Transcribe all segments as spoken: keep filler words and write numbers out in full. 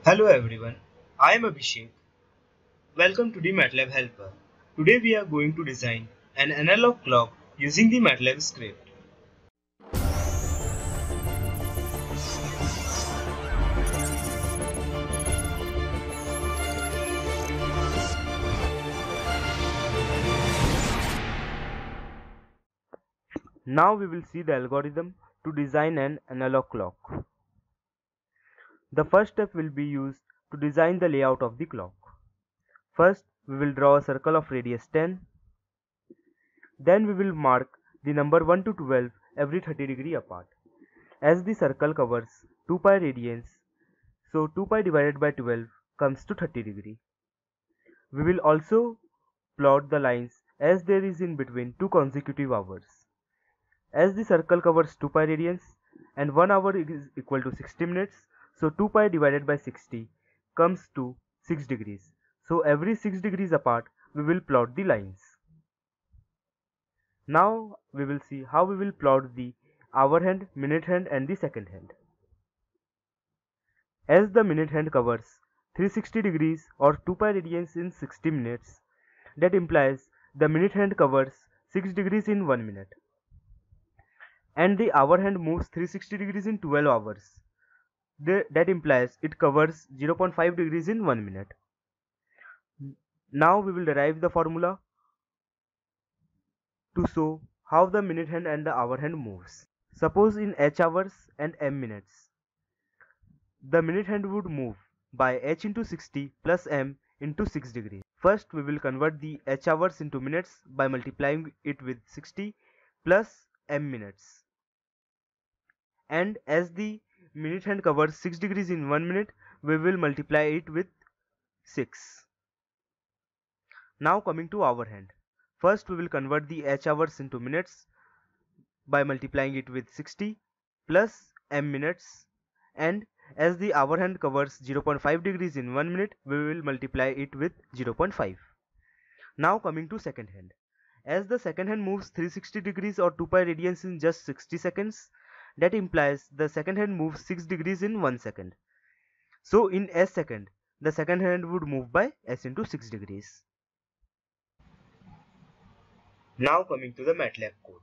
Hello everyone, I am Abhishek. Welcome to the MATLAB Helper. Today we are going to design an analog clock using the MATLAB script. Now we will see the algorithm to design an analog clock. The first step will be used to design the layout of the clock. First, we will draw a circle of radius ten. Then we will mark the number one to twelve every thirty degree apart. As the circle covers two pi radians, so two pi divided by twelve comes to thirty degree. We will also plot the lines as there is in between two consecutive hours. As the circle covers two pi radians and one hour is equal to sixty minutes, so two pi divided by sixty comes to six degrees. So every six degrees apart we will plot the lines. Now we will see how we will plot the hour hand, minute hand and the second hand. As the minute hand covers three hundred sixty degrees or two pi radians in sixty minutes, that implies the minute hand covers six degrees in one minute. And the hour hand moves three hundred sixty degrees in twelve hours. The, that implies it covers zero point five degrees in one minute. Now we will derive the formula to show how the minute hand and the hour hand moves. Suppose in h hours and m minutes, the minute hand would move by h into sixty plus m into six degrees. First we will convert the h hours into minutes by multiplying it with sixty plus m minutes. And as the minute hand covers six degrees in one minute, we will multiply it with six. Now coming to hour hand. First we will convert the h hours into minutes by multiplying it with sixty plus m minutes, and as the hour hand covers zero point five degrees in one minute, we will multiply it with zero point five. Now coming to second hand. As the second hand moves three hundred sixty degrees or two pi radians in just sixty seconds, that implies the second hand moves six degrees in one second. So in s second, the second hand would move by s into six degrees. Now coming to the MATLAB code.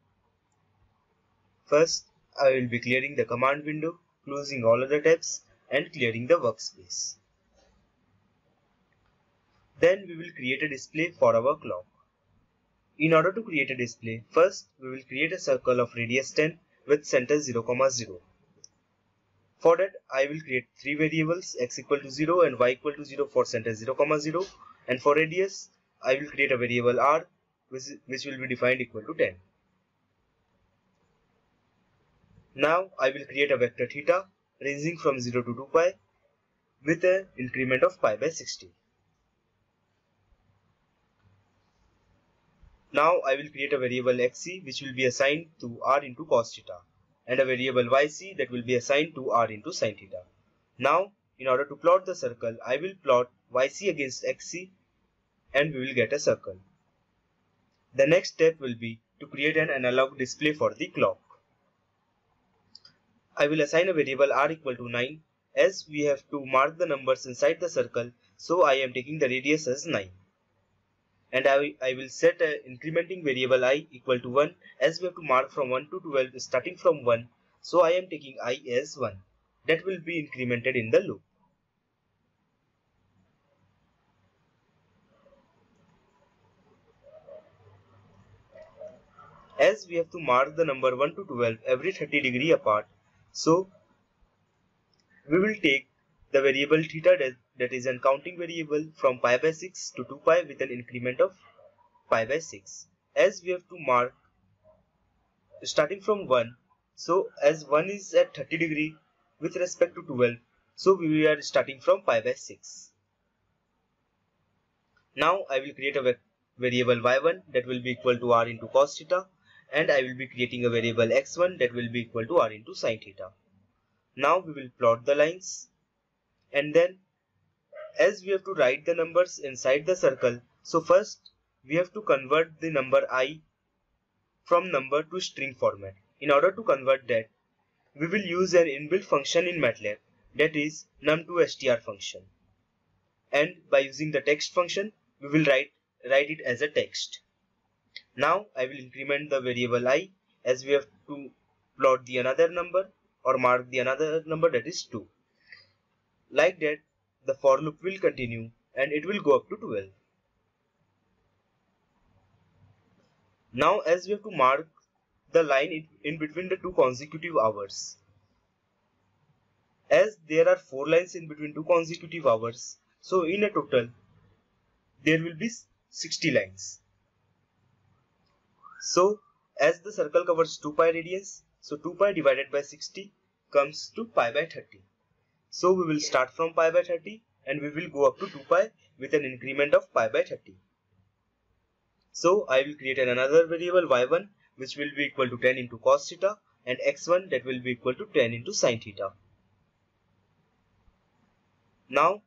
First, I will be clearing the command window, closing all other tabs and clearing the workspace. Then we will create a display for our clock. In order to create a display, first we will create a circle of radius ten with center zero comma zero. For that, I will create three variables, x equal to zero and y equal to zero for center zero comma zero, and for radius I will create a variable r which, which will be defined equal to ten. Now I will create a vector theta ranging from zero to two pi with an increment of pi by sixty. Now I will create a variable xc which will be assigned to r into cos theta, and a variable yc that will be assigned to r into sin theta. Now in order to plot the circle, I will plot yc against xc and we will get a circle. The next step will be to create an analog display for the clock. I will assign a variable r equal to nine, as we have to mark the numbers inside the circle, so I am taking the radius as nine. And I, I will set an incrementing variable I equal to one, as we have to mark from one to twelve starting from one, so I am taking I as one. That will be incremented in the loop. As we have to mark the number one to twelve every thirty degree apart, so we will take the variable theta that, that is an counting variable from pi by six to two pi with an increment of pi by six. As we have to mark starting from one, so as one is at thirty degree with respect to twelve, so we are starting from pi by six. Now I will create a variable y one that will be equal to r into cos theta, and I will be creating a variable x one that will be equal to r into sin theta. Now we will plot the lines, and then as we have to write the numbers inside the circle, so first we have to convert the number I from number to string format. In order to convert that, we will use an inbuilt function in MATLAB that is num two str function, and by using the text function we will write write it as a text. Now I will increment the variable I, as we have to plot the another number or mark the another number, that is two. Like that, the for loop will continue and it will go up to twelve. Now as we have to mark the line in between the two consecutive hours, as there are four lines in between two consecutive hours, so in a total there will be sixty lines. So as the circle covers two pi radians, so two pi divided by sixty comes to pi by thirty. So we will start from pi by thirty and we will go up to two pi with an increment of pi by thirty. So I will create another variable y one, which will be equal to ten into cos theta, and x one, that will be equal to ten into sin theta. Now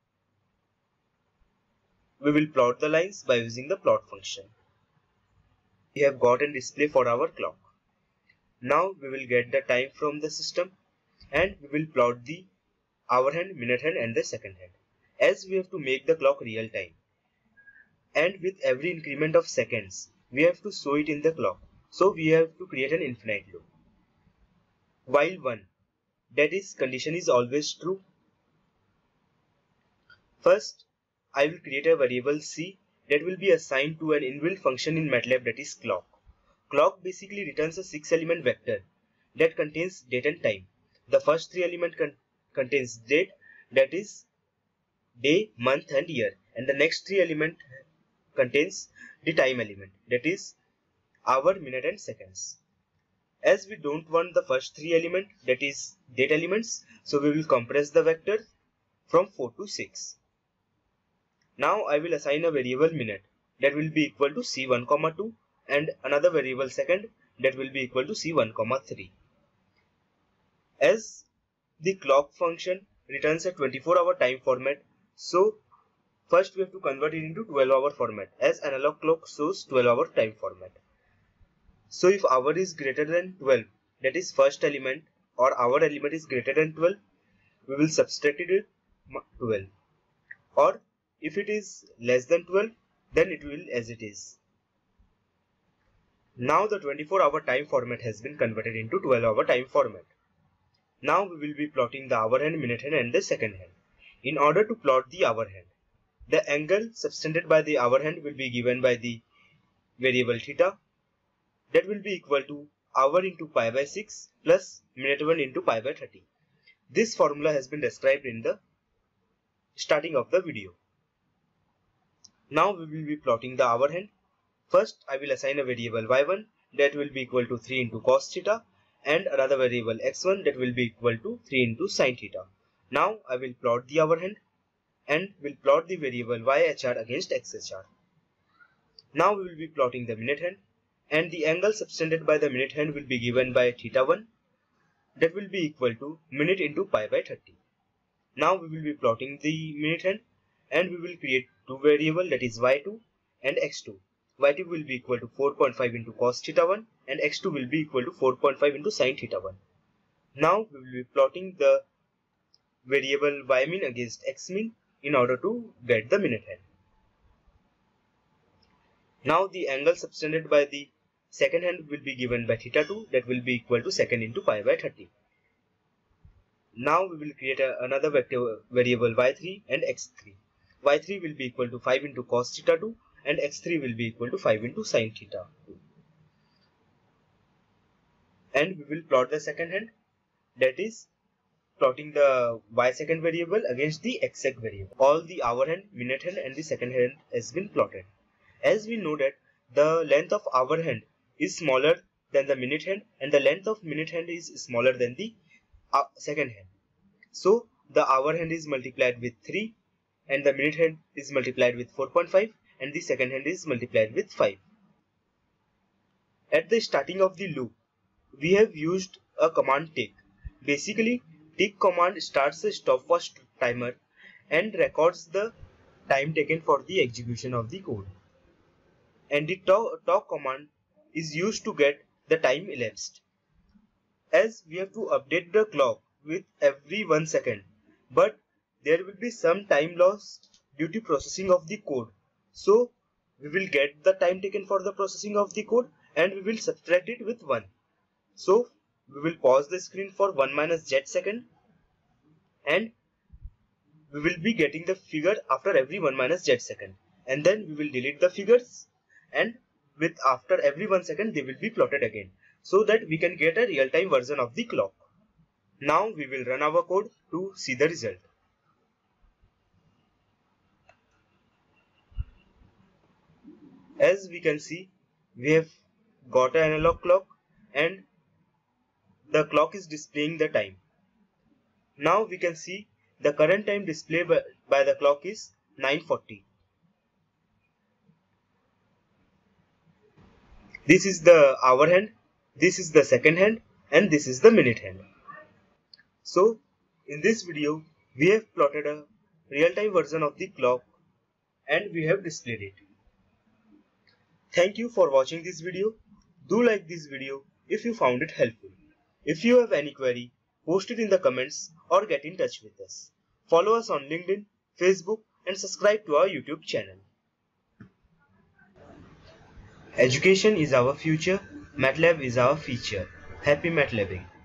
we will plot the lines by using the plot function. We have got a display for our clock. Now we will get the time from the system and we will plot the hour hand, minute hand and the second hand, as we have to make the clock real time. And with every increment of seconds, we have to show it in the clock. So we have to create an infinite loop. While one, that is, condition is always true. First, I will create a variable c that will be assigned to an inbuilt function in MATLAB, that is clock. Clock basically returns a six element vector that contains date and time. The first three elements con contains date, that is day, month and year, and the next three elements contains the time element, that is hour, minute and seconds. As we don't want the first three elements, that is date elements, so we will compress the vector from four to six. Now I will assign a variable minute that will be equal to c one comma two and another variable second that will be equal to c one comma three. As the clock function returns a twenty-four hour time format, so first we have to convert it into twelve hour format, as analog clock shows twelve hour time format. So if hour is greater than twelve, that is first element, or hour element is greater than twelve, we will subtract it twelve. Or if it is less than twelve, then it will as it is. Now the twenty-four hour time format has been converted into twelve hour time format. Now we will be plotting the hour hand, minute hand and the second hand. In order to plot the hour hand, the angle subtended by the hour hand will be given by the variable theta, that will be equal to hour into pi by six plus minute one into pi by thirty. This formula has been described in the starting of the video. Now we will be plotting the hour hand. First I will assign a variable y one that will be equal to three into cos theta and another variable x one that will be equal to three into sin theta. Now I will plot the hour hand and will plot the variable y H R against x H R. Now we will be plotting the minute hand, and the angle subtended by the minute hand will be given by theta one, that will be equal to minute into pi by thirty. Now we will be plotting the minute hand and we will create two variables, that is y two and x two. y two will be equal to four point five into cos theta one and x two will be equal to four point five into sin theta one. Now we will be plotting the variable y min against x min in order to get the minute hand. Now the angle subtended by the second hand will be given by theta two, that will be equal to second into pi by thirty. Now we will create a, another vector variable y three and x three. y three will be equal to five into cos theta two and x three will be equal to five into sin theta two. And we will plot the second hand, that is plotting the y second variable against the x sec variable. All the hour hand, minute hand and the second hand has been plotted. As we know that the length of hour hand is smaller than the minute hand and the length of minute hand is smaller than the uh, second hand. So the hour hand is multiplied with three and the minute hand is multiplied with four point five and the second hand is multiplied with five. At the starting of the loop, we have used a command tick. Basically, tick command starts a stopwatch timer and records the time taken for the execution of the code. And the talk, talk command is used to get the time elapsed. As we have to update the clock with every one second, but there will be some time lost due to processing of the code. So we will get the time taken for the processing of the code and we will subtract it with one. So we will pause the screen for one minus z second and we will be getting the figure after every one minus z second, and then we will delete the figures and with after every one second they will be plotted again, so that we can get a real-time version of the clock. Now we will run our code to see the result. As we can see, we have got an analog clock and the clock is displaying the time. Now we can see the current time displayed by, by the clock is nine forty. This is the hour hand, this is the second hand, and this is the minute hand. So in this video we have plotted a real-time version of the clock and we have displayed it. Thank you for watching this video. Do like this video if you found it helpful. If you have any query, post it in the comments or get in touch with us. Follow us on LinkedIn, Facebook, and subscribe to our YouTube channel. Education is our future, MATLAB is our feature. Happy MATLABing!